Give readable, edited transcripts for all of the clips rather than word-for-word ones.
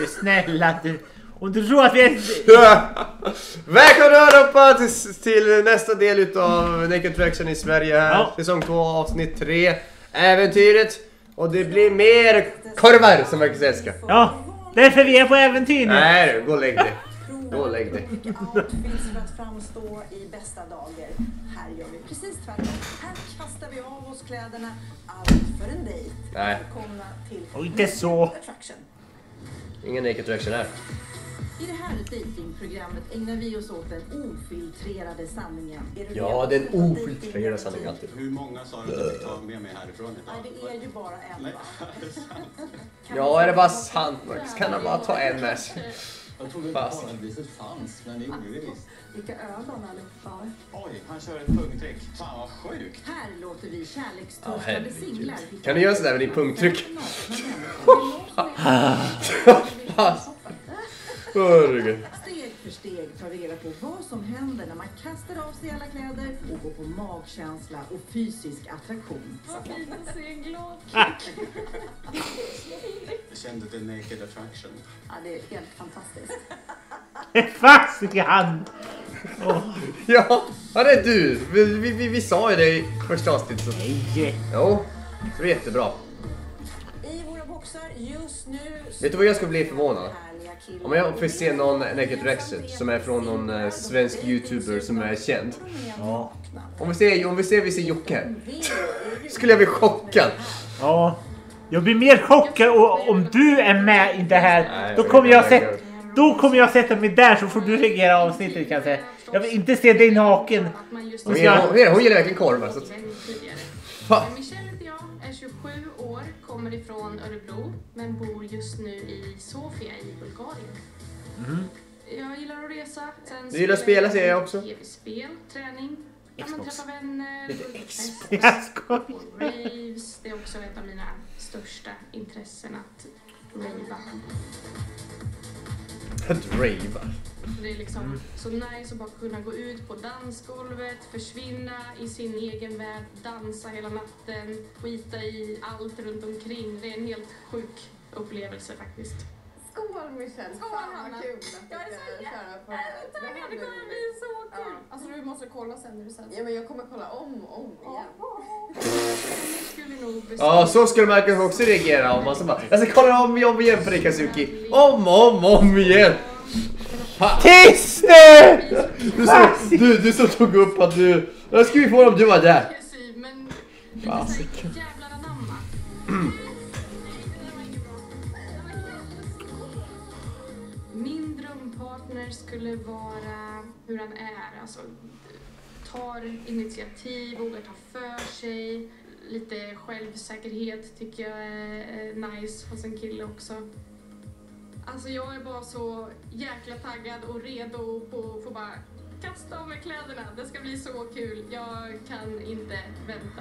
snälla du. Om du tror att vi är... Välkomna allihopa till nästa del utav Naked Attraction i Sverige här. Ja. Säsong 2, avsnitt 3. Äventyret. Och det blir mer korvar som Marcus älskar. Ja, därför vi är på äventyr nu. Nej, gå och lägg dig. Gå och lägg dig. Vilka outfits för att framstå i bästa dagar. Här gör vi precis tvärtom. Här kastar vi av oss kläderna. Allt för en dejt. Nej. Välkomna till Och inte så. Attraction. Ingen Naked Attraction här. I det här datingprogrammet ägnar vi oss åt den ofiltrerade sanningen. Ja, den ofiltrerade sanningen alltid. Hur många sa du att du fick ta med mig härifrån idag? Nej, det är ju bara en, va? Ja, är det bara sant, Marcus? Kan han bara ta en med sig? Jag trodde inte paradiset fanns, men det gjorde det visst. Vilka ögon allihopa. Oj, han kör ett pungtryck. Fan vad sjukt. Här låter vi kärlekstörstade singlar. Kan du göra sådär med din pungtryck? Steg för steg tar vi reda på vad som händer när man kastar av sig alla kläder och går på magkänsla och fysisk attraktion. Vad fint att se en glad Jag kände det Naked Attraction. Ja, det är helt fantastiskt. Fasiken! Ja, det är du. Vi sa ju det i första avsnittet. Så. Nej. Jo, det är jättebra. I våra boxar just nu... Vet du vad jag skulle bli förvånad? Om jag får se någon Naked Attraction som är från någon svensk YouTuber som är känd. Ja. Om vi ser Jocke. Skulle jag bli chockad. Ja. Jag blir mer chockad om du är med i det här. Nej, Då kommer jag sätta mig där så får du reagera avsnittet kan jag säga. Jag vill inte se dig naken. Hon gillar verkligen korvar. Så. Michelle heter jag, är 27 år, kommer ifrån Örebro men bor just nu i Sofia i Bulgarien. Jag gillar att resa. Sen Du gillar att spela ser jag också. Spel, träning, träffa vänner, Jag skojar. raves. Det är också ett av mina största intressen att ravea. Det är liksom så nice att bara kunna gå ut på dansgolvet, försvinna i sin egen värld, dansa hela natten, skita i allt runt omkring. Det är en helt sjuk upplevelse faktiskt. Skål Michelle! Skål, Fan Hanna. vad kul att Jag är så köra på taggad, det kommer bli så kul! Ja. Alltså du måste kolla sen när du sänder. Ja men jag kommer kolla om igen. Skulle nog Ja, så skulle Marcus också reagera om man så bara, jag ska kolla om igen för dig Kazuki. Om igen. Tyst nu! Du som tog upp att du... Jag skulle ju få om du var där. men jävlar anamma. Min drömpartner skulle vara hur han är, alltså tar initiativ, vågar ta för sig, lite självsäkerhet tycker jag är nice hos en kille också. Alltså jag är bara så jäkla taggad och redo på att få bara kasta av mig kläderna. Det ska bli så kul. Jag kan inte vänta.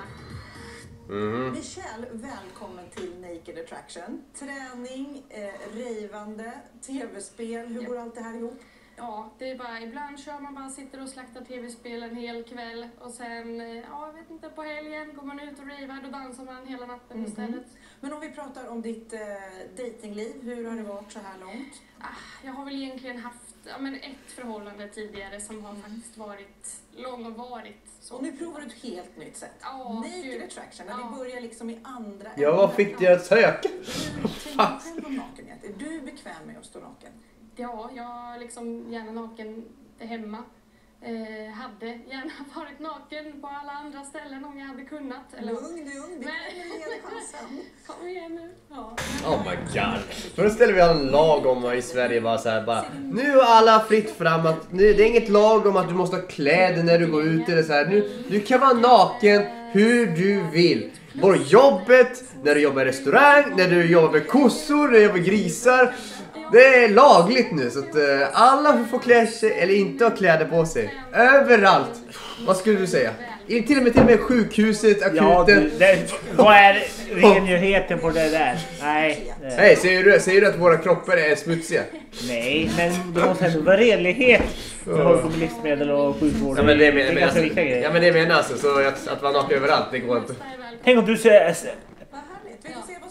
Michelle, välkommen till Naked Attraction. Träning, rejvande, tv-spel. Hur går allt det här ihop? Ja, det är bara ibland kör man bara sitter och slaktar tv-spel en hel kväll och sen, jag vet inte, på helgen går man ut och ravar och dansar man hela natten istället. Men om vi pratar om ditt datingliv, hur har det varit så här långt? Jag har väl egentligen haft ett förhållande tidigare som har faktiskt varit långvarigt. Och nu provar du ett helt nytt sätt. Ja, Naked Attraction, när vi börjar liksom i andra... Ja, vad fick dig att söka? Hur tänker du själv om nakenhet? Är du bekväm med att stå naken? Ja, jag liksom gärna naken hemma. Hade gärna varit naken på alla andra ställen om jag hade kunnat. Eller... Lugn, det kommer ge dig chansen. Kom igen nu. Ja. Oh my god. Nu ställer vi en lag om i Sverige bara så här, bara nu är alla fritt fram att nu, det är inget lag om att du måste ha kläder när du går ut eller så här. Nu du kan vara naken hur du vill. På jobbet, när du jobbar i restaurang, när du jobbar med kossor, när du jobbar med grisar. Det är lagligt nu så att alla får klä sig eller inte ha kläder på sig. Överallt. Vad skulle du säga? Till och med sjukhuset, akuten. Ja, vad är renheten på det där? Nej. Nej, säger du att våra kroppar är smutsiga? Nej, men det måste ändå vara renlighet. För håller på med livsmedel och sjukvård. Ja, men det är ganska viktiga grejer. Ja, men det menar alltså så att vara naken överallt, det går inte. Tänk om du säger... Vad härligt, vi får se vad som väntar.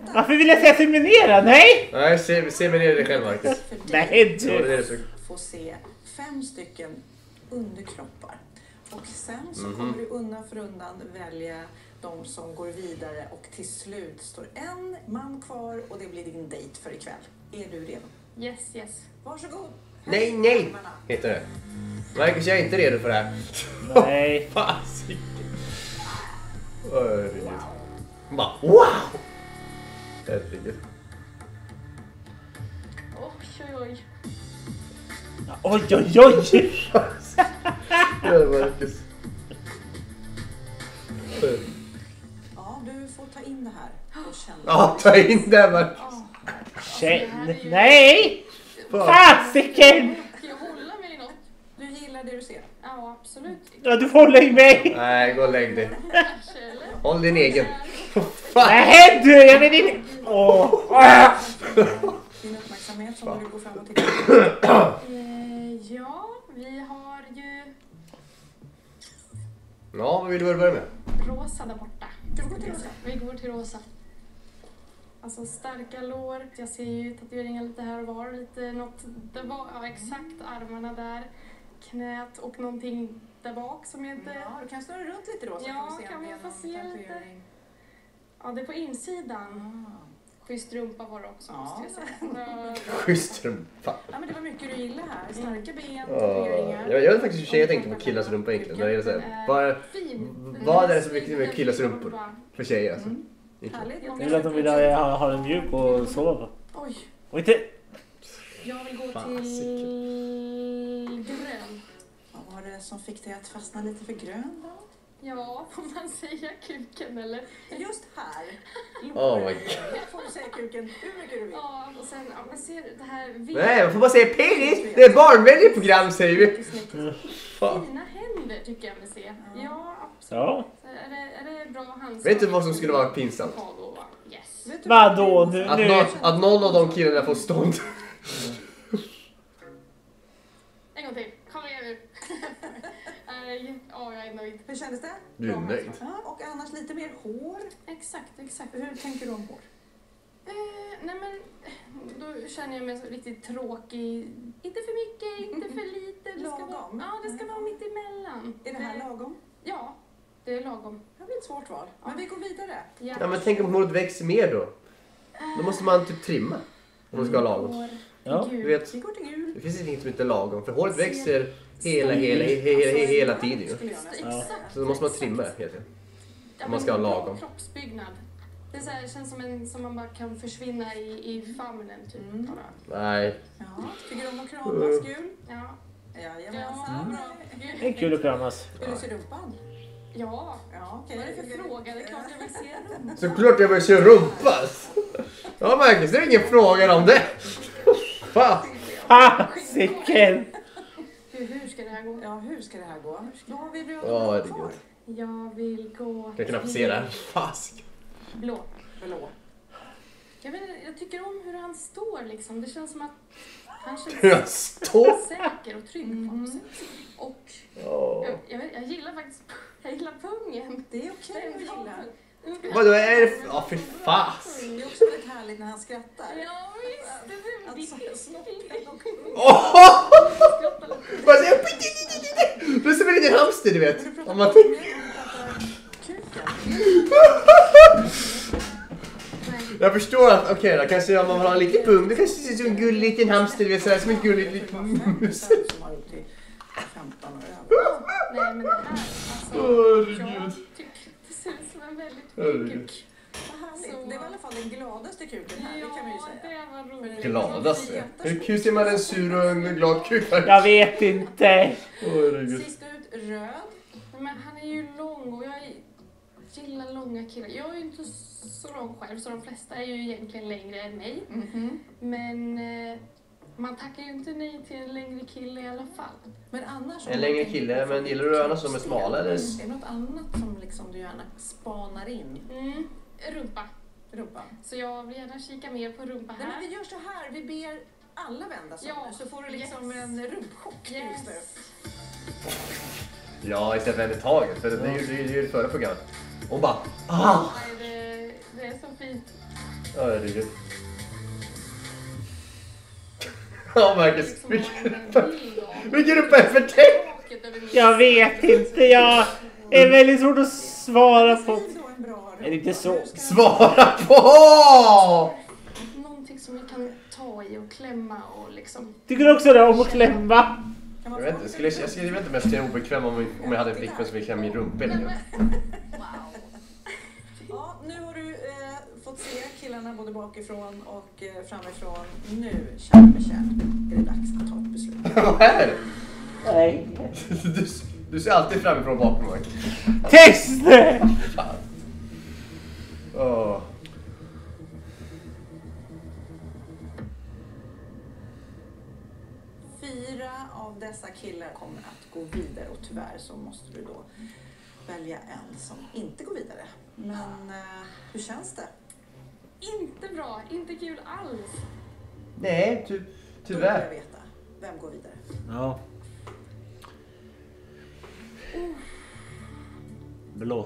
Varför vill jag säga seminera? Nej! Nej, se mig ner dig själv, Marcus. Nej, Ja, det är du. det så. Få se 5 stycken underkroppar. Och sen så kommer du undan för undan välja de som går vidare och till slut står en man kvar och det blir din dejt för ikväll. Är du redo? Yes. Varsågod! Nej, heter det. Marcus, jag är inte redo för det här. Nej. Fasiken. Herregud. Bara, wow! Herregud. Oj. Oj. Ja, Marcus. Ja, du får ta in det här och känna. Ja, ta in det, Marcus. Nej! Fasiken! Ska jag hålla mig i något? Du gillar det du ser. Ja, absolut. Ja, du får lägga mig. Nej, gå och lägg dig. Kanske, eller? Håll din egen. Nej, du! Jag vill inte... Din uppmärksamhet som du går fram och tittar. Ja, vi har ju Ja, vad vill du börja med? rosa där borta. Du går till rosa. Vi går till rosa. Alltså starka lår. Jag ser ju tatueringar lite här och var. Lite något där bak. Ja, exakt. Armarna där. Knät och någonting där bak som jag inte... Ja, du kan snurra runt lite rosa. Ja, får vi se kan om det man är få någon se lite? tatuering. Ja, det är på insidan. Schysst rumpa var det också, måste jag säga. Schysst rumpa. Ja, men det var mycket du gillar här. Starka ben, Ja, tatueringar. jag hade faktiskt jag tänkte på killars rumpa egentligen. När jag så här, vad är det så mycket med killars rumpor? För tjejer alltså. Härligt. Jag vill att de vill ha en mjuk och sova. Oj, Och inte... jag vill gå till grön. Vad var det som fick dig att fastna lite för grön då? Ja, får man säga kuken eller? Just här. Oh my god. Får du säga kuken hur mycket du vill. Ja, och sen, ja men ser du det här Nej, man får bara säga penis. Det är barnvänligt program säger vi. Fan. fina händer tycker jag vill se. Ja, absolut. Ja. Är det bra handskar? Vet du vad som skulle vara pinsamt? Yes. Vet du Vadå? vad det Nu... Att någon av de killarna får stånd. En gång till. Kom igen nu. Ja, jag är nöjd. Hur kändes det? Du är nöjd. Ja, och annars lite mer hår. Exakt. Hur tänker du om hår? Nej men, då känner jag mig så riktigt tråkig. Inte för mycket, inte för lite. Det ska vara, Lagom. ja, det ska vara mitt emellan. Är det här lagom? Ja, det är lagom. Det blir ett svårt val. Men vi går vidare. Ja, men tänk om håret växer mer då. Då måste man typ trimma. Om man ska ha lagom. Ja. Du vet, Vi går till gul. det finns inget som inte är lagom. För håret växer hela tiden ju. Skulle jag nästan. Ja. Exakt. Så då måste man trimma det helt enkelt. Ja, man ska ha bra lagom. kroppsbyggnad. Det är så här, känns som man bara kan försvinna i famnen typ. Bara. Nej. Ja, tycker du om att kramas gul? Ja. Jajamensan. Det är kul att kramas. Vill du se rumpan? Ja. Ja, okej. Vad är det för fråga? Det är klart jag vill se rumpan. Såklart jag vill se rumpas. Ja Marcus, det är ingen fråga om det. Fan. Fasiken! Hur ska det här gå? Ja, hur ska det här gå? Vad vill du ha Ja, kvar? herregud. Jag vill gå Jag kan knappt se det här. Fasiken. blå. Blå. Jag tycker om hur han står liksom. Det känns som att han Hur han känns står? säker och trygg på något sätt. Och jag gillar faktiskt, jag gillar pungen. Det är okej att gilla. Vadå, är det... Ja, för fas. Det är också väldigt härligt när han skrattar. Ja visst, det är Att snoppen och Bara säga... Det är som en liten hamster, du vet. du pratar Om man om tänker... kuken. Jag förstår att, okej då, kanske om man vill ha en liten pung, det kanske ser ut som en gullig liten hamster, du vet, såhär, som en gullig liten mus. Som har upp till 15 och över. Nej men det här, alltså, Herregud. jag tycker det ser ut som en väldigt Herregud. fin kuk. Vad härligt. Det var i alla fall den gladaste kuken här, det kan man ju säga. det var roligt. Gladaste? Hur ser man en sur och en glad kuk? Jag vet inte. Herregud. Sist ut, röd. Men han är ju lång och jag gillar långa killar. Jag är ju inte så lång själv så de flesta är ju egentligen längre än mig. Men man tackar ju inte nej till en längre kille i alla fall. Men annars... En längre kille, men gillar du annars som är smal eller? Är det något annat som liksom du gärna spanar in? Rumpa. Rumpan. Så jag vill gärna kika mer på rumpa Nej, men här. vi gör så här, vi ber alla vända sig Ja, nu, så får du liksom yes. en rumpchock just nu. Yes. Ja, istället för en i taget, för det är ju det förra programmet. Och bara, Nej, det är så fint. Ja, det är det. Ja, Marcus. Vilken upp är för dig? Jag vet inte, jag är väldigt svårt att svara på. Skriv då en bra Är det inte så? Svara på! Någonting som vi kan ta i och klämma och liksom... Tycker du också det om att klämma? Jag vet inte, jag skulle inte mest känna obekväm om jag hade en flickvän som vill klämma min rumpa eller något. Ja, nu har du fått se killarna både bakifrån och framifrån. Nu, kära Michelle, är det dags att ta ett beslut. Vad är det? Nej. Du ser alltid framifrån bakom mig. Tyst! Fan. Åh. Av dessa killar kommer att gå vidare och tyvärr så måste du då välja en som inte går vidare. Men hur känns det? Inte bra, inte kul alls. Nej, Då vill jag tyvärr. veta, vem går vidare? Ja. Blå.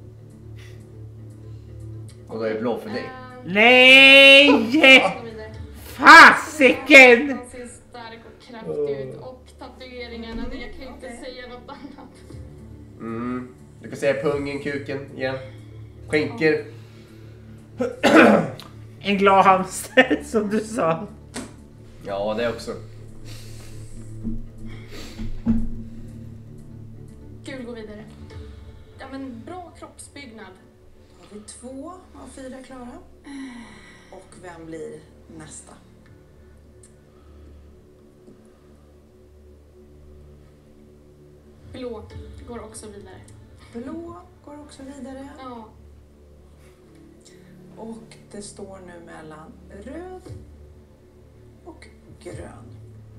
Och då är det blå för dig. Nej! Gå vidare. Fasiken! Han ser stark och kraftig ut och tatueringarna, men jag kan ju inte säga något annat. Du kan säga pungen, kuken igen. Skänker. En glad hamster som du sa. Ja, det också. Gul går vidare. Ja, men bra kroppsbyggnad. Har vi 2 av 4 klara? Och vem blir nästa? Blå går också vidare. Blå går också vidare. Ja. Och det står nu mellan röd och grön.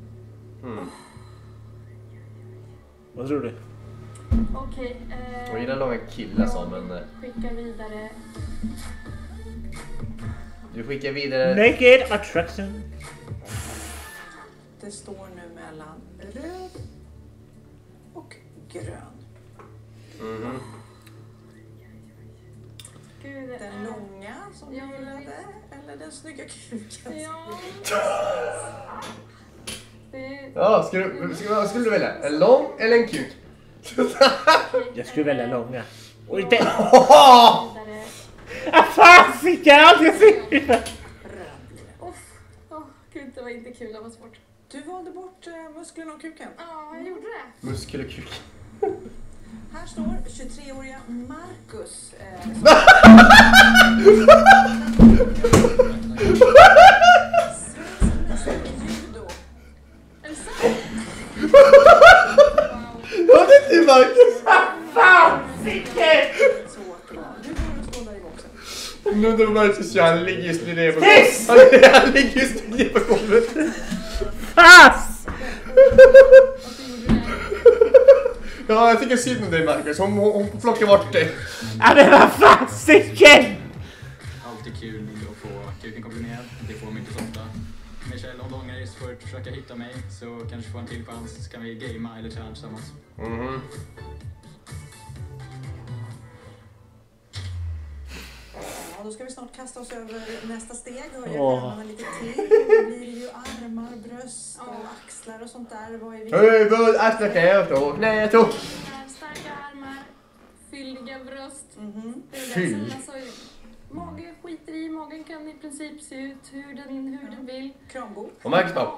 Vad tror du? Okej. Jag gillar långa killar så, men Skicka vidare. du skickar vidare. Naked attraction. Det står nu mellan röd och grön. Gud, det Den långa som du Ja, gillade eller den snygga kuken? Ja. Det... Ja, vad skulle du välja? En lång eller en kuk? Jag skulle välja långa. Och inte... Vidare. Fasiken! Allt jag ser! Röd blir det. Gud, det var inte kul, det var svårt. Du valde bort musklerna och kuken. Ja, jag gjorde det. Muskel och kuk. Här står 23-åriga Marcus. Judo. Är det sant? Ja, det är inte Marcus. Fasiken! Så bra. Du får stå där i boxen. Nu undrar Marcus, han ligger just ner på Tyst! golvet. Han ligger just ner på golvet. Fas! Varför gjorde du det? Ja, jag tycker synd om dig, Marcus. Hon plockar bort dig. Ja, men vad fasiken! Alltid kul att få kuken komprimerad. Det får man inte så ofta. Michelle, om du ångrar dig så får du försöka hitta mig. Så kanske få en till chans. Så kan vi gamea eller träna tillsammans. Ja, då ska vi snart kasta oss över nästa steg. Höja armarna lite till. Då blir det ju armar, bröst och axlar och sånt där. Vad är viktigt? Huvud, axlar, knä, tå, knä, tå. Starka armar, fylliga bröst. Det är Fyll. det som, alltså, mage skiter i, magen kan i princip se ut hur den vill. Kramgod. Och Marcus bara,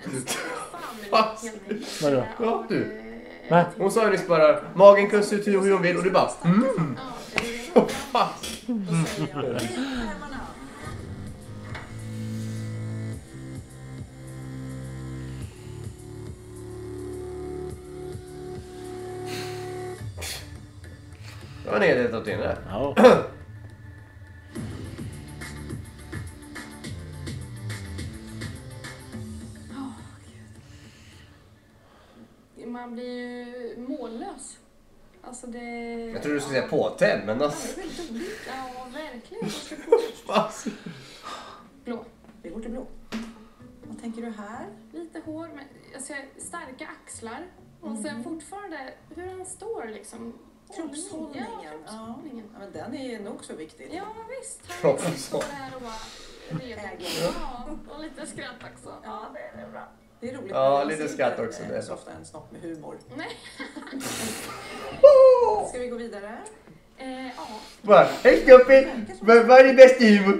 Vadå? Ja, du. Va? Hon sa ju nyss bara, magen kan se ut hur hon vill och du bara, Ja, det är det. fan. Då säger jag, lyft armarna. Det var en av dina där. Ja. Man blir ju mållös. Alltså det... Jag tror du skulle säga påtänd, men alltså. Det är väldigt roligt. Ja, verkligen. Blå. Vi går till blå. Vad tänker du här? Lite hår, men jag ser starka axlar. Och sen fortfarande hur han står liksom. Kroppshållningen. Ja, kroppshållningen. Ja, men den är nog så viktig. Ja, visst. Han Kroppshållning. står där och bara redo. Ja, och lite skratt också. Ja, det är bra. Det är roligt. Ja, Man lite ser skratt också, det är så ofta en snopp med humor. Nej. Ska vi gå vidare? Ja. Bara, hej Snoppy! Vad är det bästa humor?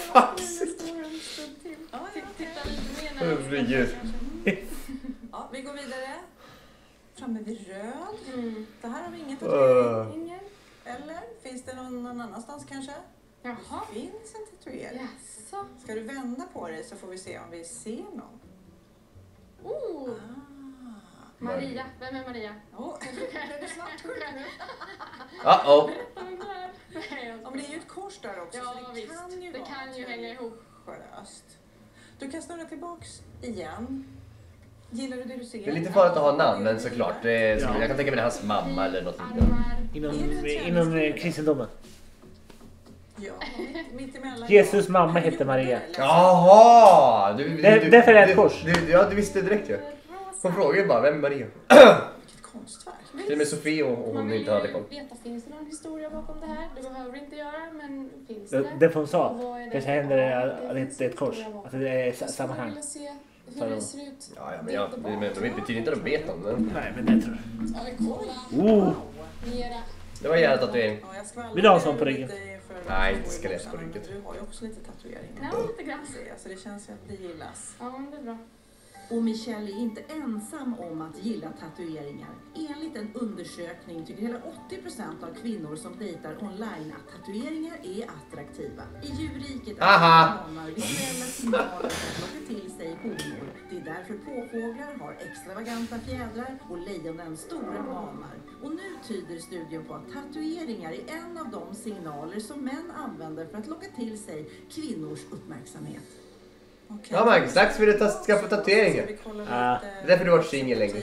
Titta lite mer Herregud. Ja, vi går vidare. Framme vid röd. Mm. Det här har vi inget Ingen. Eller? Finns det någon annanstans kanske? Jaha. Det finns en tatuering. Jaså. Ska du vända på dig så får vi se om vi ser någon. Oh. Maria. Vem är Maria? Är det svartsjuk nu? Uh-oh. Ja, men det är ju ett kors där också. Ja, så det visst. kan ju Det vara kan ju hänga ihop. religiöst. Du kan snurra tillbaks igen. Gillar du det du ser? Det är lite farligt att ha namn, men såklart. Det är, Ja. jag kan tänka mig det är hans mamma eller något liknande. Armar. Inom kristendomen. Ja, mitt emellan. Jesus mamma hette Maria. Jaha! Därför är det ett kors. Ja, du visste direkt ju. Hon frågade ju bara, vem är Maria? Vilket konstverk. Till och med Sofie och Man hon vill inte hade koll. veta, finns det någon historia bakom det här? Det behöver inte göra, men finns Det det? därför hon Och sa. vad är det? Kanske händer Ja, det finns är ett kors. historia bakom. Alltså det är Jag skulle sammanhang. vilja se Så hur då. det ser ut. Ja, men det betyder inte att de vet om den. Nej, men det tror jag. Ska vi kolla mera? Det var jävla tatuering. Ja, jag skvallrar Vill du ha en sån på lite ryggen? för Nej, de inte som ska går i läsa på Bosan, ryggen. men du har ju också lite tatueringar. Ja, lite grann. Så det känns ju att det gillas. Ja, men det är bra. Och Michelle är inte ensam om att gilla tatueringar. Enligt en undersökning tycker hela 80% av kvinnor som dejtar online att tatueringar är attraktiva. I djurriket manar visuella signaler för att locka till sig honor. Det är därför påfåglar har extravaganta fjädrar och lejonen stora manar. Och nu tyder studien på att tatueringar är en av de signaler som män använder för att locka till sig kvinnors uppmärksamhet. Okej. Ja, Marcus, dags för att skaffa tatueringar. Ska vi kolla Ja. lite- Det är därför du har varit singel länge.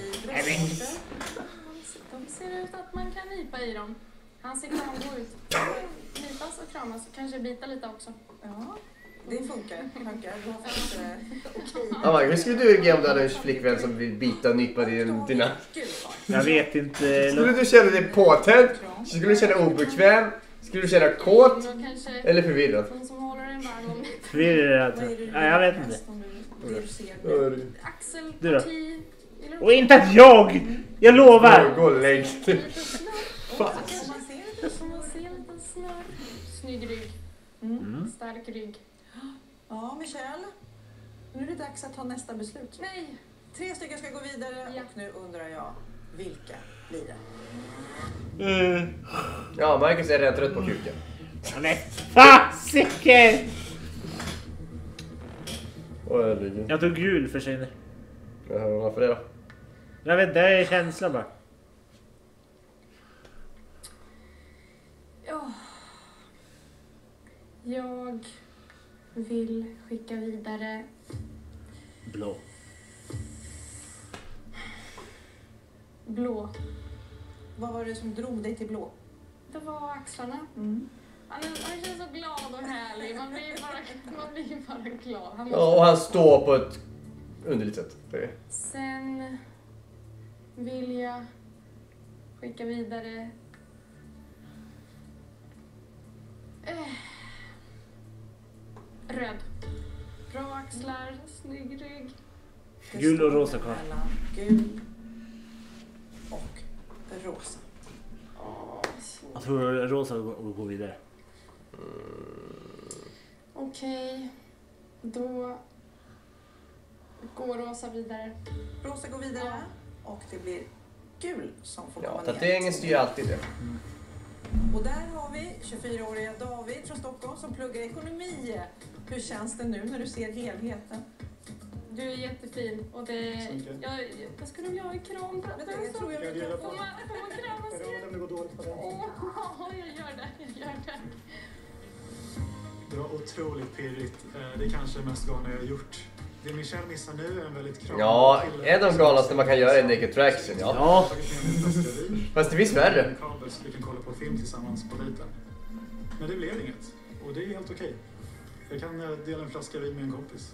De ser ut att man kan nypa i dem. Han ser kram ut. Nypas och kramas och kanske bita lite också. Ja, det funkar. Du har fått okej. Ja, Marcus, hur skulle du reagera om du hade en flickvän som vill bita och nypa dina... Jag vet inte. Skulle du känna dig påtänd? Skulle du känna obekväm? Skulle du känna kåt? Och kanske Eller förvirrad? någon som håller en varm om Förvirrad. Nej, jag vet inte. Det du ser nu. axelparti. Och inte att jag! Jag lovar! Gå och lägg dig. Lite snurr. Fan. Man ser lite Som man ser lite snurr. Snygg rygg. Stark rygg. Ja, Michelle. Nu är det dags att ta nästa beslut. Nej. 3 stycken ska gå vidare Ja. och nu undrar jag, vilka blir det? Ja, Marcus är redan trött på kuken. Men fasiken! Åh, herregud. Jag tog gul för sig nu. Varför det då? Jag vet, det är känslan bara. Ja. Jag vill skicka vidare Blå. blå. Vad var det som drog dig till blå? Det var axlarna. Han känns så glad och härlig. Man blir bara glad. Han måste... Ja, och han står på ett underligt sätt. Sen vill jag skicka vidare röd. Bra axlar, snygg rygg. Det Gul och står rosa kvar. mellan Gul och rosa. Jag tror rosa går vidare. Okej. Då går rosa vidare. Rosa går vidare och det blir gul som får Ja, komma ner. tatueringen styr alltid det. Och där har vi 24-åriga David från Stockholm som pluggar ekonomi. Hur känns det nu när du ser helheten? Du är jättefin och det... Jag skulle vilja ha en kram. Det tror jag vi kan få. Får man kramas igen? Det går dåligt på den. Jag gör det. Det var otroligt pirrigt. Det är kanske det mest galna jag har gjort. Det Michelle missar nu är en väldigt kramig Ja, kille. en av de galnaste man kan göra är Naked Traction, ja. Ja. Fast det finns värre. Kabel så vi kan kolla på film tillsammans på dejten. Men det blev inget. Och det är helt okej. Jag kan dela en flaska vin med en kompis.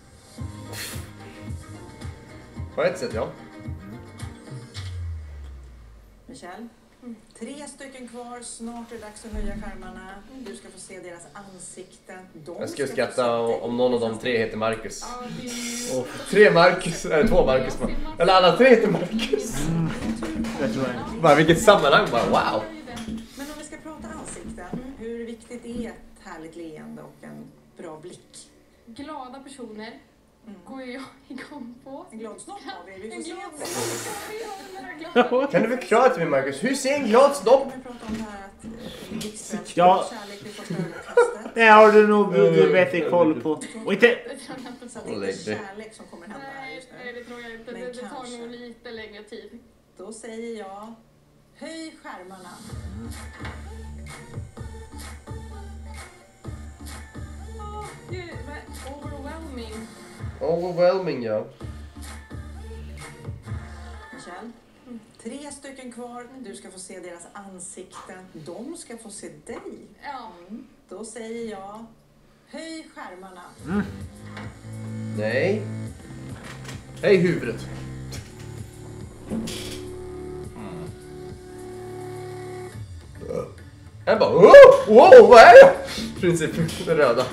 På ett sätt, ja. Michelle, 3 stycken kvar, snart är det dags att höja skärmarna. Du ska få se deras ansikten. Jag skulle skratta om någon av de 3 heter Marcus. Ja, det är ju... 3 Marcus, eller 2 Marcus. Eller alla 3 heter Marcus. Jag tror jag. Bara vilket sammanhang, bara wow. Men om vi ska prata ansikten, hur viktigt är ett härligt leende och en bra blick? Glada personer går ju jag igång på. En glad snopp har vi. Vi får En se glad om det. snopp. Kan du förklara till mig Marcus, hur ser en glad snopp? Vi pratar om det här att blixtfältet, Ja. kärlek vid första ögonkastet. Det har du nog bättre koll på. Och inte... Det tror jag inte Så på. det är inte kärlek som kommer hända här just Nej, nu. det tror jag inte. Men Det tar kanske. nog lite längre tid. Då säger jag, höj skärmarna. Åh, gud, vad overwhelming. Overwhelming, ja. Michelle, 3 stycken kvar. Du ska få se deras ansikten. De ska få se dig. Ja. Då säger jag, höj skärmarna. Nej. Hej huvudet. Han bara wow, vad är det? Princip det röda.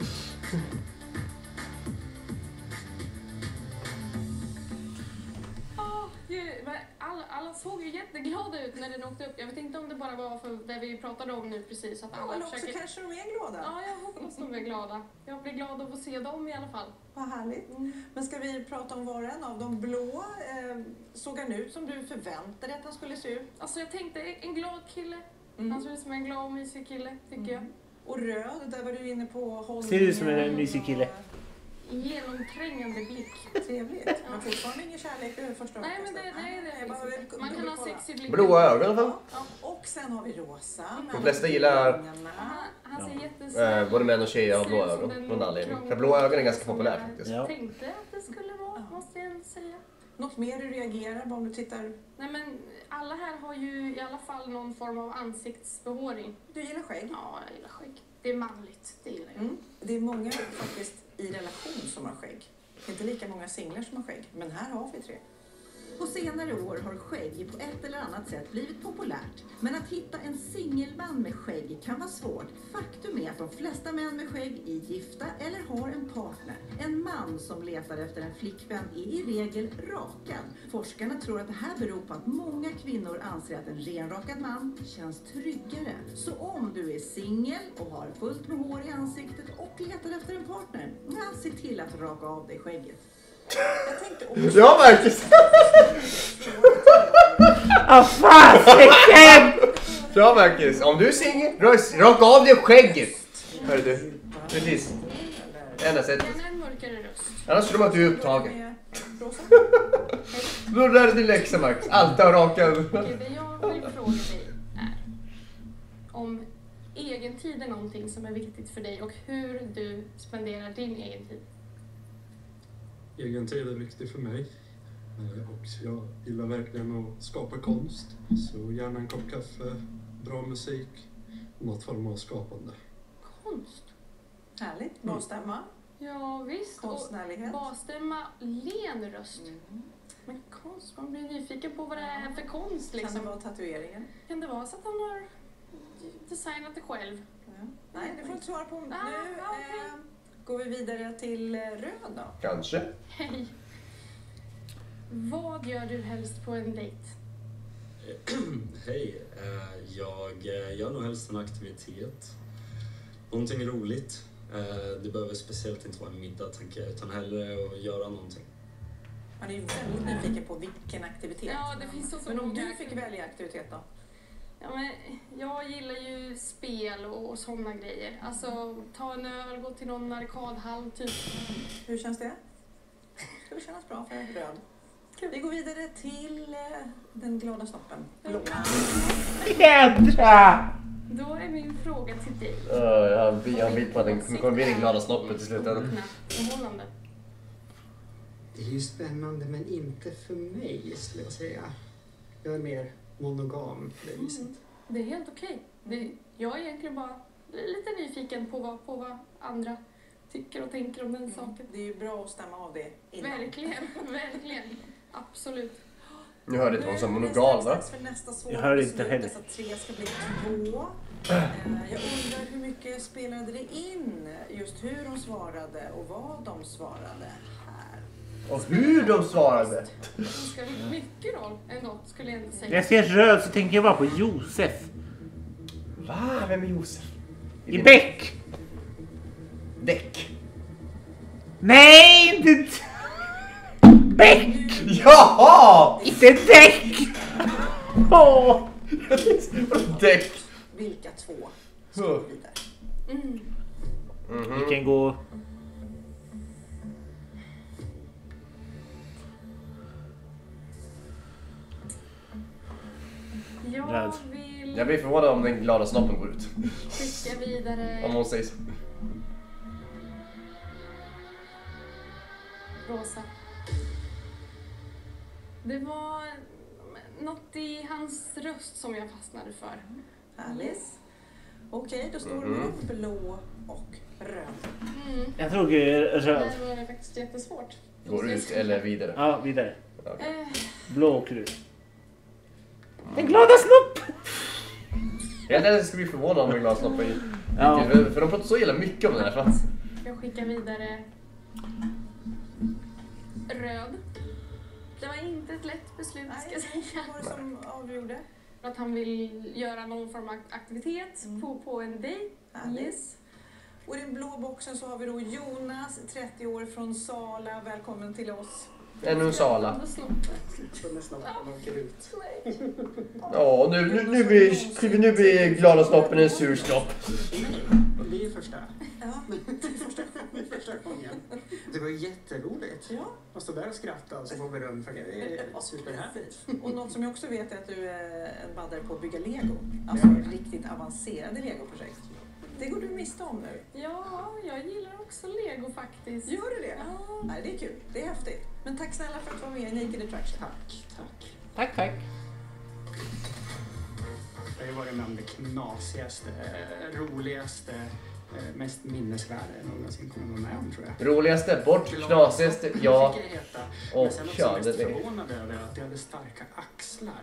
Gud, alla såg ju jätteglada ut när den åkte upp. Jag vet inte om det bara var för det vi pratade om nu precis. Att alla Eller också försöker... kanske de är glada. Ja, jag hoppas de är glada. Jag blir glad av att se dem i alla fall. Vad härligt. Men ska vi prata om var och en av de blå? Såg han ut som du förväntade dig att han skulle se ut? Alltså jag tänkte, en glad kille. Han ser ut som en glad och mysig kille, tycker jag. Och röd, där var du inne på hållningen. Ser ut som en mysig kille. Genomträngande blick. Trevligt. Men fortfarande ingen kärlek över första Nej, men ögonkastet. det man kan ha sex i blicken. Blåa ögon i alla fall. Ja, och sen har vi rosa. De flesta gillar Han ser jättesnäll. både män och tjejer har blå ögon. Någon anledning. För blåa ögon är ganska populärt faktiskt. Ja. Tänkte att det skulle vara, måste jag säga. Något mer du reagerar på om du tittar? Nej, men alla här har ju i alla fall någon form av ansiktsbehåring. Du gillar skägg? Ja, jag gillar skägg. Det är manligt, det gillar jag. Det är många faktiskt i relation som har skägg. Inte lika många singlar som har skägg, men här har vi 3. På senare år har skägg på ett eller annat sätt blivit populärt. Men att hitta en singelman med skägg kan vara svårt. Faktum är att de flesta män med skägg är gifta eller har en partner. En man som letar efter en flickvän är i regel rakad. Forskarna tror att det här beror på att många kvinnor anser att en renrakad man känns tryggare. Så om du är singel och har fullt med hår i ansiktet och letar efter en partner, se till att raka av dig skägget. Jag tänkte också... Ja, Marcus! Fasiken! Ja, Marcus. Om du är singel, raka av dig skägget. Hör du? Precis. Enda sättet. Gärna en mörkare röst. Annars tror man att du är upptagen. Med rosa. Då är det din läxa, Marcus. Alltid ha raka ögon. Okej, det jag vill fråga dig är om egen tid är någonting som är viktigt för dig och hur du spenderar din egen tid. Egen tid är viktig för mig. Och jag gillar verkligen att skapa konst. Så gärna en kopp kaffe, bra musik och något form av skapande. Konst? Härligt. Basstämma. Ja, visst. Konstnärlighet. Och basstämma, len röst. Men konst, man blir nyfiken på vad det är för konst liksom. Kan det vara tatueringen? Kan det vara så att han har designat det själv? Ja. Nej, det får du inte svara på. Nu okej. går vi vidare till röd då. Kanske. Hej. Vad gör du helst på en dejt? Hej, jag gör nog helst en aktivitet. Någonting roligt. Det behöver speciellt inte vara en middag, tänker jag, utan hellre att göra någonting. Man är ju väldigt nyfiken på vilken aktivitet. Ja, det finns så Men om många du fick välja aktivitet då? Ja, men jag gillar ju spel och sådana grejer. Alltså, ta en öl, gå till någon arkadhall typ. Hur känns det? Ska det kännas bra för röd? Vi går vidare till den glada snoppen. Blå. Jädra! Då är min fråga till dig. Han vill på att den kommer bli den glada snoppen till slutändan. Förhållande. Det är ju spännande, men inte för mig, skulle jag säga. Jag är mer monogam på det viset. Det är helt okej. Jag är egentligen bara lite nyfiken på vad andra tycker och tänker om den saken. Det är ju bra att stämma av det innan. Verkligen, verkligen. Absolut. Nu hörde inte hon som monogal, va? Jag hörde inte heller. Att 3 ska bli 2. Jag undrar hur mycket spelade det in? Just hur de svarade och vad de svarade här. Och hur de svarade. Det spelar mycket roll ändå, skulle jag inte säga. När jag ser röd så tänker jag bara på Josef. Va? Vem är Josef? I Beck! Däck. Nej, inte... Beck! Jaha! Inte Däck! Åh! Däck. Vilka 2 ska gå vidare? Vi kan gå... Jag vill Jag blir förvånad om den glada snoppen går ut. skicka vidare Om hon säger så. Rosa. Det var något i hans röst som jag fastnade för. Alice. Okej, då står det blå och röd. Jag tror röd. Det var faktiskt jättesvårt. Går ut eller vidare? Ja, vidare. Okay. Blå och röd. En glada snopp! Jag ska bli förvånad om en glad snopp i. Ja. För de pratar så jävla mycket om den här. Jag skickar vidare röd. Det var inte ett lätt beslut, ska jag säga. Vad var det som avgjorde? Att han vill göra någon form av aktivitet på en dejt. Alice. Och i den blå boxen så har vi då Jonas, 30 år från Sala. Välkommen till oss. Ännu en Sala. När snoppen åker ut. Ja, nu blir glada snoppen en sur snopp. Det är första. Ja, Första gången. Det var jätteroligt. Ja. Och så där skratta och så få beröm för det. Det är superhärligt. Och något som jag också vet är att du är en baddare på att bygga Lego. Alltså riktigt avancerade Lego-projekt. Det går du miste om nu. Ja, jag gillar också Lego faktiskt. Gör du det? Ja. Nej, det är kul. Det är häftigt. Men tack snälla för att vara med i Naked Attraction. Tack. Jag har varit med om det knasigaste, roligaste, mest minnesvärda jag någonsin kommer vara med om, tror jag. Roligaste, bort, knasigaste, ja. Och Och sen också ja, mest det förvånad över att jag hade starka axlar.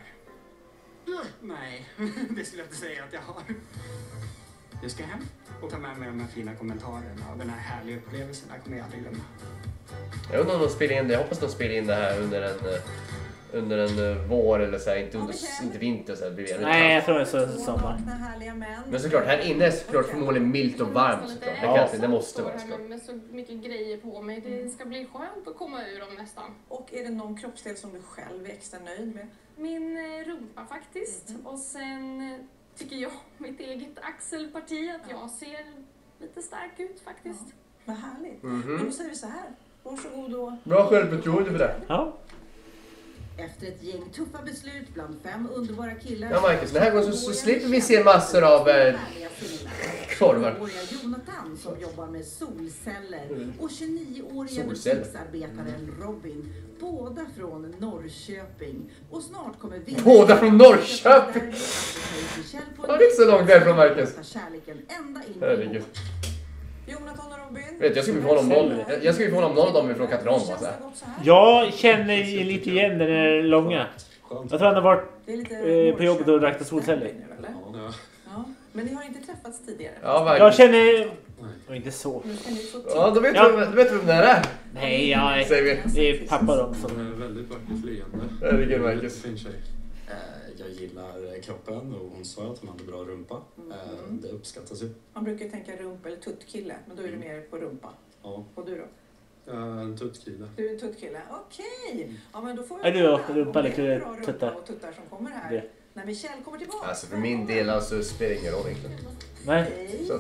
Nej, det skulle jag inte säga att jag har. Jag ska hem och ta med mig de här fina kommentarerna och den här härliga upplevelsen. Jag kommer jag aldrig glömma. Jag undrar om de spelar in det. Jag hoppas de spelar in det här under en vår eller så här, inte vinter så här, blir det. Nej, jag tror det är sommar. Men såklart, här inne är såklart förmodligen milt och varmt såklart. Det måste vara såklart. Med så mycket grejer på mig. Det ska bli skönt att komma ur dem nästan. Och är det någon kroppsdel som du själv är extra nöjd med? Min rumpa faktiskt. Och sen tycker jag mitt eget axelparti att jag ser lite stark ut faktiskt. Vad härligt. Men då säger vi så här. Varsågod och... Bra självförtroende för det. Ja. Efter ett gäng tuffa beslut bland 5 underbara killar... Ja, Marcus, den här gången så slipper vi se massor av korvar. Jonathan som jobbar med solceller och 29-åriga butiksarbetaren Robin. Båda från Norrköping. Och snart kommer vi... Båda från Norrköping! Ja, det är så långt därifrån, Marcus. Kärleken ända in Herregud. Jonathan och Robin. Vet, jag ska ju få honom någon av dem ifrån Katrineholm. Jag känner lite igen den här långa. Jag tror han har varit på jobbet och räknat solceller. Ja. Men ni har inte träffats tidigare? Ja, jag känner... Och inte så. Ja, då vet du vem det är. Nej, det är pappa de som... Hon är väldigt vackert leende. Herregud, Marcus. Fin tjej. Jag gillar kroppen och hon sa att hon hade bra rumpa. Det uppskattas ju. Man brukar tänka rumpa eller tuttkille, men då är du mer på rumpa. Ja. Och du då? En tuttkille. Du är en tuttkille, okej. Ja, men då får Är du rumpa eller tuttar? Och tuttar som kommer här. När Michelle kommer tillbaka. Alltså för min del alltså spelar det ingen roll egentligen. Nej. Så att...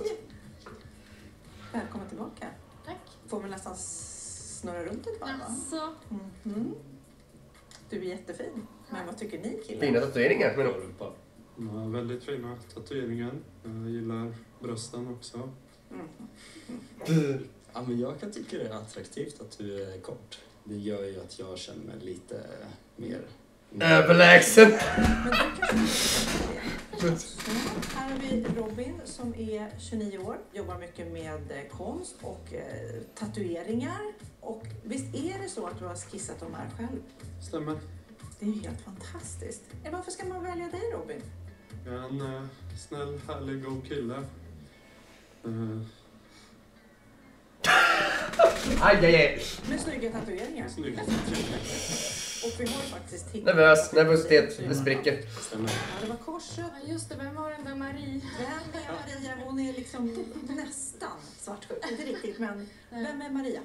Välkommen tillbaka. Tack. Får man nästan snurra runt ett varv, va? Alltså. Du är jättefin. Men vad tycker ni killar? Fina tatueringar. Men... Ja, väldigt fina tatueringar. Jag gillar brösten också. Ja, men jag kan tycka det är attraktivt att du är kort. Det gör ju att jag känner mig lite mer... överlägsen! Här har vi Robin som är 29 år. Jobbar mycket med konst och tatueringar. Och visst är det så att du har skissat de här själv? Stämmer. Det Det är ju helt fantastiskt. Varför ska man välja dig, Robin? Jag är en snäll, härlig, god kille. Aj. Med snygga tatueringar. Snygg. Och vi har ju faktiskt hittat... Nervositet, det spricker. Ja, det var korset. Ja, just det, vem var den där Marie? Vem är Maria? Hon är liksom nästan svartsjuk. Inte riktigt, men vem är Maria?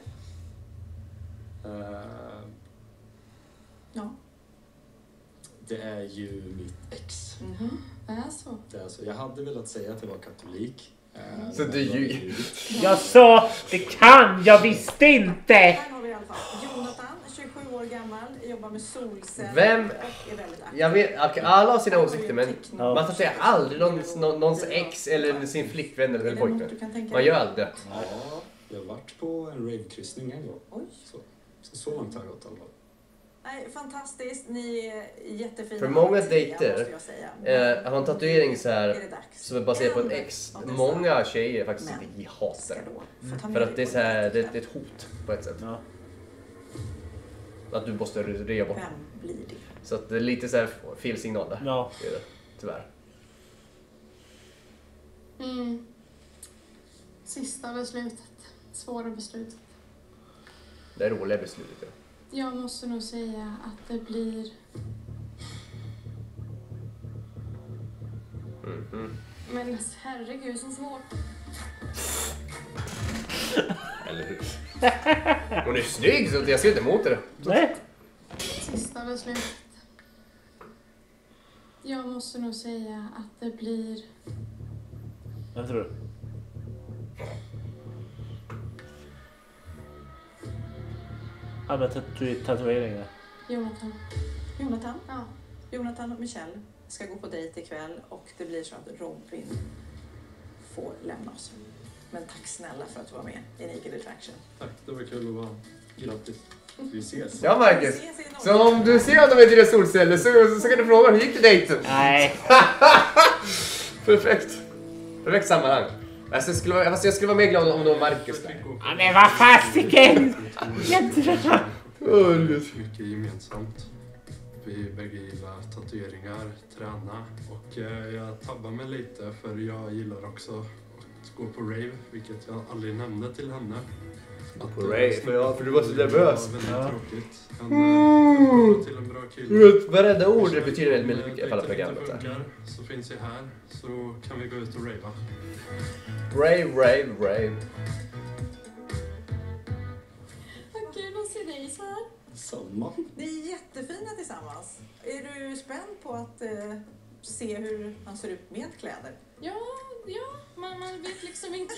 Ja. Det är ju mitt ex. Det är så. Det är så. Jag hade velat säga att jag var katolik. Så du ljuger. Jag sa, det kan, jag visste inte. Här har vi i alla fall Jonathan, 27 år gammal, jobbar med solceller. Vem? Och är väldigt aktiv. Jag vet, alla har sina åsikter, men man tatuerar aldrig någons ex eller sin flickvän eller pojkvän. Man gör aldrig det. Ja, jag har varit på en rave-kryssning en gång. Oj. Så långt har jag gått i alla fall. Nej, fantastiskt. Ni är jättefina. För många måste dejter jag säga. har en tatuering så här Är det dags? som är baserad på ett ex. Många tjejer faktiskt inte hatar det. För att det är så här, det är ett hot på ett sätt. Ja. Att du måste rea bort. Vem blir det? Så att det är lite så här fel signal där. Ja. Det är det, tyvärr. Sista beslutet. Svåra beslutet. Det är roliga beslutet. Ja. Jag måste nog säga att det blir... Men herregud, så svårt. Eller hur? Hon är snygg, så jag ser inte emot det. Nej. Sista beslutet. Jag måste nog säga att det blir... Vem tror du? Ja, men tatueringar. Jonathan. Jonathan? Ja. Jonathan och Michelle ska gå på dejt ikväll och det blir så att Robin får lämna oss. Men tack snälla för att du var med i Naked Attraction. Tack, det var kul att vara. Grattis. Vi ses. Ja, Marcus. Så om du ser att de är dina solceller så kan du fråga hur gick det dejten? Nej. Perfekt. Perfekt sammanhang. Alltså, jag skulle vara mer glad om det var Marcus där. Ja, men vad fasiken! Jättebra. Mycket gemensamt. Vi bägge gillar tatueringar, träna och jag tabbar mig lite för jag gillar också att gå på rave, vilket jag aldrig nämnde till henne. På rave? För du var så nervös. Det var väldigt tråkigt. Men till en bra kille. Du vet, varenda ord det betyder väldigt mycket i alla programmet där. Så finns jag här, så kan vi gå ut och ravea. Rave. Vad kul att se dig så här. Samma. Ni är jättefina tillsammans. Är du spänd på att se hur han ser ut med kläder? Ja, man vet liksom inte.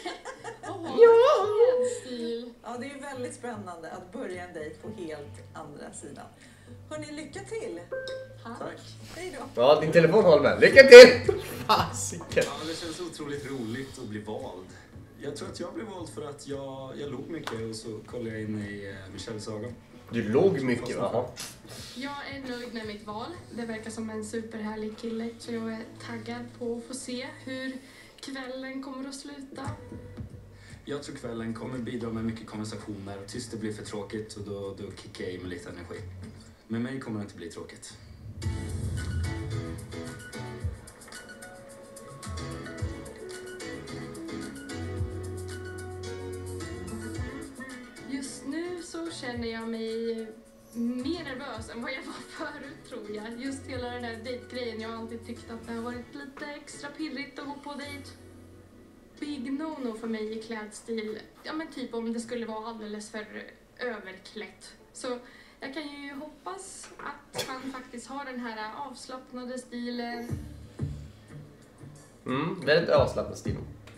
Stil. Ja, det är ju väldigt spännande att börja en dejt på helt andra sidan. Hörrni, lycka till! Tack. Hej då! Ja, din telefon håller med. Lycka till! Fasiken. Ja, det känns otroligt roligt att bli vald. Jag tror att jag blev vald för att jag låg mycket och så kollade jag in i Michelles ögon. Du låg mycket, va? Jag är nöjd med mitt val. Det verkar som en superhärlig kille. Så jag är taggad på att få se hur kvällen kommer att sluta. Jag tror kvällen kommer bidra med mycket konversationer. Tills det blir för tråkigt och då kickar jag i med lite energi. Med mig kommer det inte bli tråkigt. Just nu så känner jag mig mer nervös än vad jag var förut, tror jag. Just hela den här dejtgrejen. Jag har alltid tyckt att det har varit lite extra pirrigt att gå på dejt. Big no-no för mig i klädstil. Ja, men typ om det skulle vara alldeles för överklätt. Så jag kan ju hoppas att han faktiskt har den här avslappnade stilen. Väldigt avslappnad stil.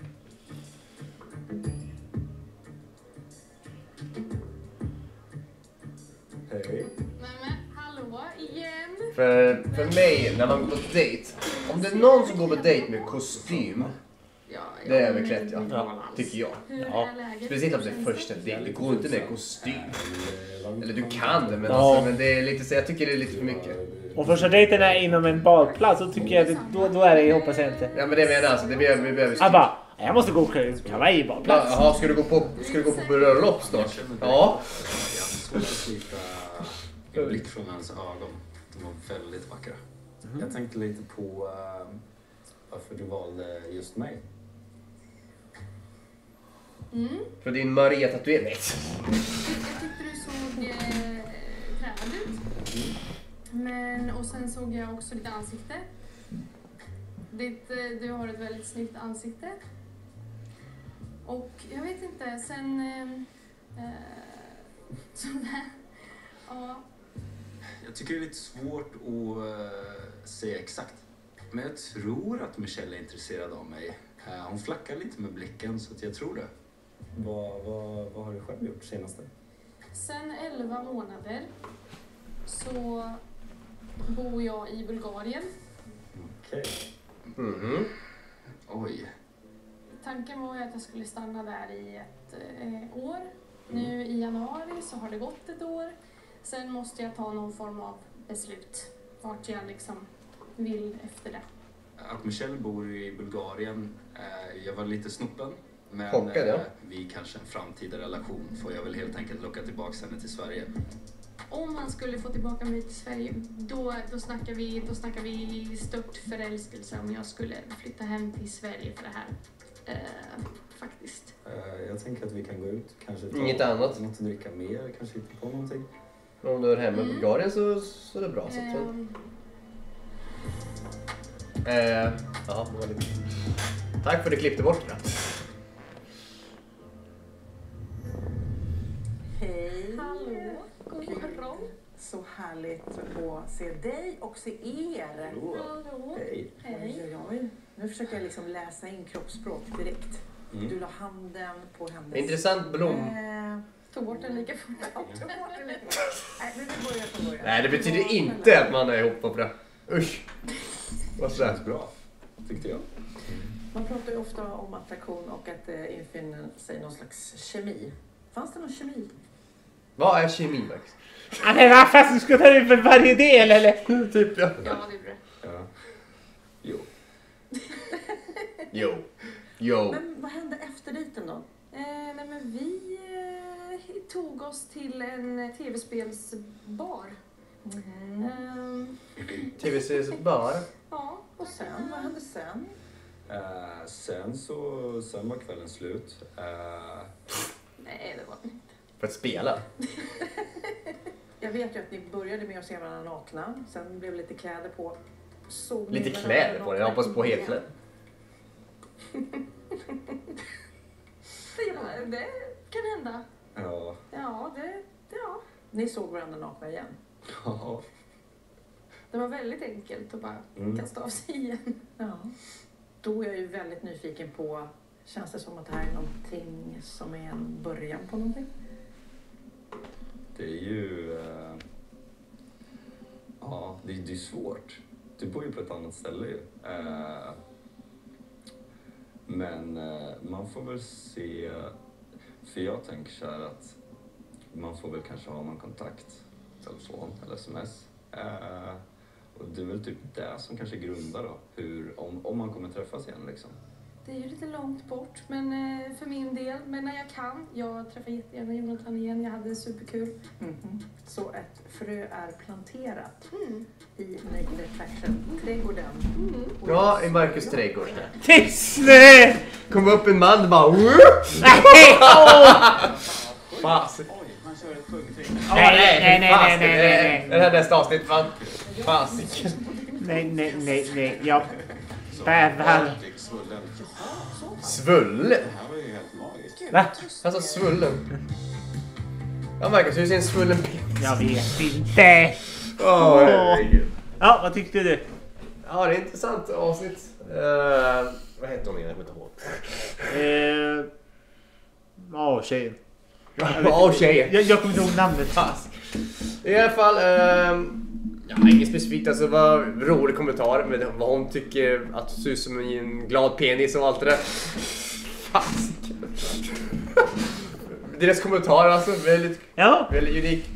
Hej. Nej men, hallå igen. För mig, när man går på dejt. Om det är någon som går på dejt med kostym. Det är överklätt, ja. Tycker jag. Ja. Speciellt om det är första dejt. Det går inte med kostym. Eller du kan det, men, alltså, men det är lite så, jag tycker det är lite för mycket. Om första dejten är inom en badplats så tycker jag då är det, hoppas jag inte. Ja, men det menar alltså, vi behöver jag bara, jag måste gå och kavaj i badplats. Jaha, ska du gå på bröllop snart? Ja. Jag har svårt att slita en blick från hans ögon. De var väldigt vackra. Jag tänkte lite på varför du valde just mig. För din Maria-tatuering. Jag tyckte du såg tränad ut. Men, och sen såg jag också ditt ansikte. Du har ett väldigt snyggt ansikte. Och jag vet inte, sen... sådär. Ja. Jag tycker det är lite svårt att säga exakt. Men jag tror att Michelle är intresserad av mig. Hon flackar lite med blicken så att jag tror det. Vad har du själv gjort senaste? Sen 11 månader så bor jag i Bulgarien. Okej. Oj. Tanken var ju att jag skulle stanna där i ett år. Nu i januari så har det gått ett år. Sen måste jag ta någon form av beslut. Vart jag liksom vill efter det. Att Michelle bor i Bulgarien, jag var lite snoppen. Men Chockad, ja. Vi kanske en framtida relation får jag väl helt enkelt locka tillbaka henne till Sverige. Om man skulle få tillbaka mig till Sverige, då snackar vi stört förälskelse om jag skulle flytta hem till Sverige för det här. Faktiskt. Jag tänker att vi kan gå ut, kanske Inget annat. Något att dricka mer, kanske hitta på någonting. Om du är hemma i Bulgarien så är det bra. Ja, det var lite... Tack för att du klippte bort det. Hej! Hallå, god morgon. Så härligt att se dig och se er. Hallå. Hej. Oj, oj. Nu försöker jag liksom läsa in kroppsspråk direkt. Du la handen på hennes... Intressant blom. Tog bort den lika fort. Nej, men vi börjar från början. Nej, det betyder inte att man är ihop på det. Usch. Vad känns bra, tyckte jag. Man pratar ju ofta om attraktion och att det infinner sig någon slags kemi. Fanns det någon kemi? Vad är kemi, Max? Men vad fan, ska ta det för varje del eller? Typ, ja. Ja, det gjorde det. Ja. Jo. Jo. Men vad hände efter dejten då? Nej, men vi tog oss till en tv-spelsbar. TV-seriesbar? Ja, och sen? Vad hände sen? Sen var kvällen slut. Nej, det var inte. För att spela? Jag vet ju att ni började med att se varandra nakna. Sen blev lite kläder på. Lite kläder på det? Jag hoppas på helklädd. Det kan hända. Ja. Ja. Ni såg varandra nakna igen? Ja. Det var väldigt enkelt att bara kasta av sig igen. Ja. Då är jag ju väldigt nyfiken på, känns det som att det här är någonting som är en början på någonting? Det är ju... ja, det är svårt. Du bor ju på ett annat ställe ju. Men man får väl se... För jag tänker så här att man får väl kanske ha någon kontakt. Telefon eller sms. Och det är väl typ det som kanske grundar då. Om man kommer träffas igen liksom. Det är ju lite långt bort, men för min del. Men när jag kan. Jag träffar jättegärna Jonathan igen. Jag hade superkul. Så ett frö är planterat i Naked Attraction-trädgården. Ja, i Marcus trädgård. Tyst! Kom upp en man och bara... Fasiken. Man kör ett pungtryck. Nej. Det här nästa avsnitt, fan. Fasiken. Nej. Jag bävar. Svullen? Va? Alltså svullen. Ja, Marcus, hur ser en svullen penis? Jag vet inte. Herregud. Ja, vad tyckte du? Ja, det är intressant avsnitt. Vad heter hon igen? Jag kommer inte ihåg. Tjejen. Tjejen. Jag kommer inte ihåg namnet. Fast. I alla fall, inget specifikt. Alltså, det var en rolig kommentar med vad hon tycker att det ser ut som en glad penis och allt det där. Fast. Deras kommentarer alltså, väldigt unik.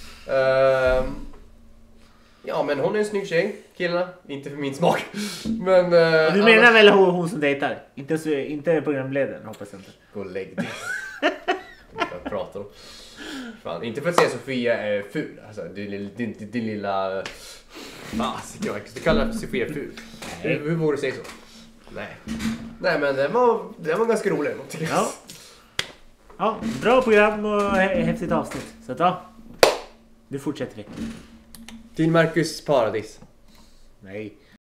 Ja, men hon är en snygg tjej, killarna. Inte för min smak. Men, du menar väl hon som dejtar? Inte programledaren, hoppas jag inte. Gå och lägg dig. Jag pratar om. Fan, inte för att säga Sofia är ful. Alltså, din lilla... jag kallar Sofia ful. Hur vore det säga så? Nej, men det var ganska roligt. Ja, bra program och häftigt avsnitt. Så att nu fortsätter vi. Till Marcus Paradis. Nej.